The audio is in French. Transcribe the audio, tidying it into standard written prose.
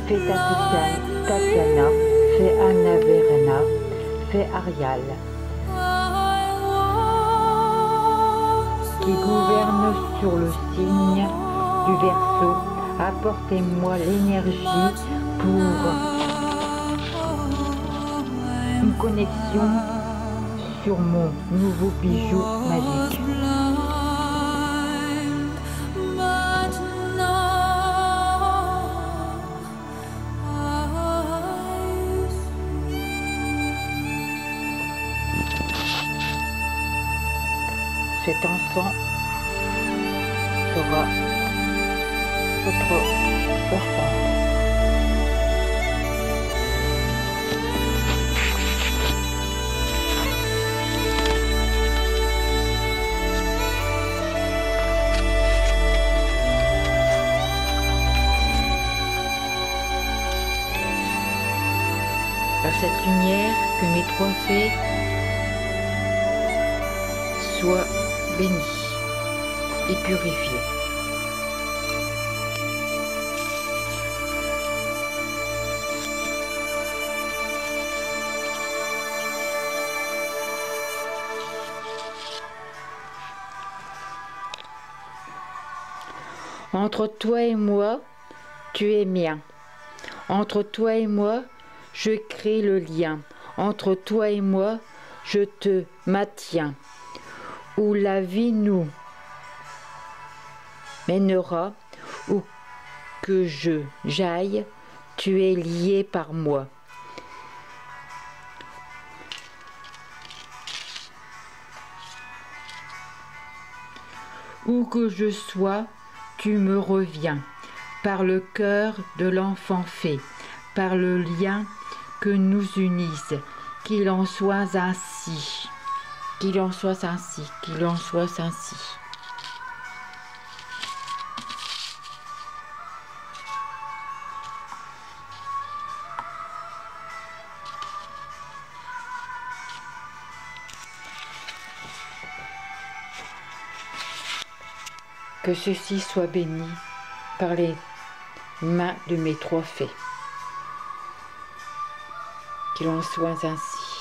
fait Tatiana, fait Anna Verena, fait Arial, qui gouverne sur le signe du Verseau. Apportez-moi l'énergie pour une connexion sur mon nouveau bijou magique. Cet enfant sera votre enfant. Par cette lumière, que mes trois fées soient bénies et purifiées. Entre toi et moi, tu es mien. Entre toi et moi, je crée le lien. Entre toi et moi, je te maintiens. Où la vie nous mènera, où que j'aille, tu es lié par moi. Où que je sois, tu me reviens, par le cœur de l'enfant fée, par le lien que nous unisse, qu'il en soit ainsi, qu'il en soit ainsi, qu'il en soit ainsi. Que ceci soit béni par les mains de mes trois fées. Qu'il en soit ainsi.